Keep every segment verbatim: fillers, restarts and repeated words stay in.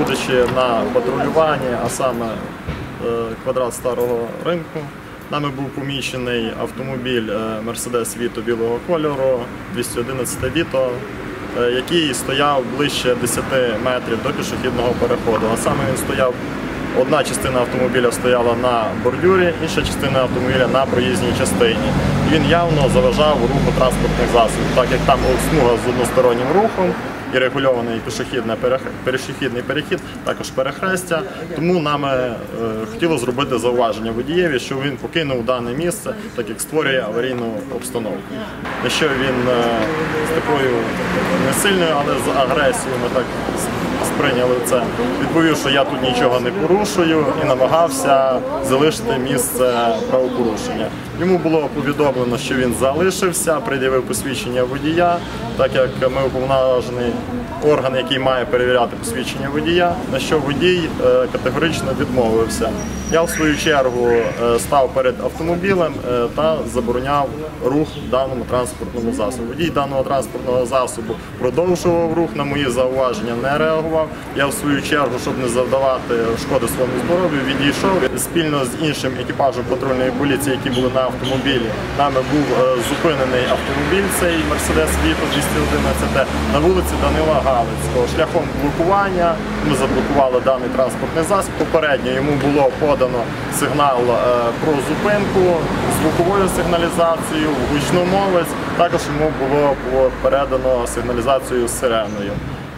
виходячи на патрулювання, а саме квадрат Старого ринку, нами був помічений автомобіль Mercedes Vito білого кольору, двісті одинадцять Vito, який стояв ближче десяти метрів до пішохідного переходу. А саме він стояв, одна частина автомобіля стояла на бордюрі, інша частина автомобіля на проїзній частині. Він явно заважав руху транспортних засобів, так як там смуга з одностороннім рухом і регульований пішохідний перехід, також перехрестя. Тому нами е, хотіло зробити зауваження водієві, що він покинув дане місце, так як створює аварійну обстановку. На що він е, з такою не сильною, але з агресією, ми так сприйняли це, відповів, що я тут нічого не порушую і намагався залишити місце правопорушення. Йому було повідомлено, що він залишився, пред'явив посвідчення водія, так як ми уповноважений орган, який має перевіряти посвідчення водія, на що водій категорично відмовився. Я в свою чергу став перед автомобілем та забороняв рух даному транспортному засобу. Водій даного транспортного засобу продовжував рух, на мої зауваження не реагував. Я в свою чергу, щоб не завдавати шкоди своєму здоров'ю, відійшов. Спільно з іншим екіпажем патрульної поліції, які були на автомобілі, нами був зупинений автомобіль, цей Mercedes Vito двісті одинадцять, на вулиці Данила Галицького. Шляхом блокування ми заблокували даний транспортний засіб. Попередньо йому було подано сигнал про зупинку, звуковою сигналізацією, гучномовець. Також йому було передано сигналізацію з сиреною.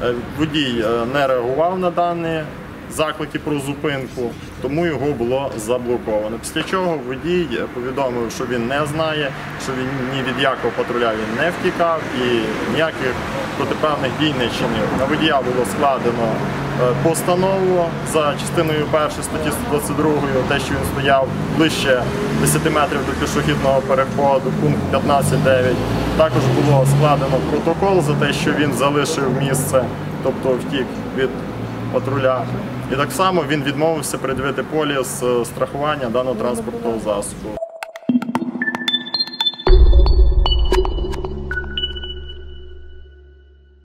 Водій не реагував на дані заклики про зупинку, тому його було заблоковано. Після чого водій повідомив, що він не знає, що він ні від якого патруля він не втікав і ніяких протиправних дій не чинив. На водія було складено постанову за частиною першої статті сто двадцять другої, те, що він стояв ближче десяти метрів до пішохідного переходу, пункт п'ятнадцять дев'ять. Також було складено протокол за те, що він залишив місце, тобто втік від патруля. І так само він відмовився пред'явити поліс страхування даного транспортного засобу.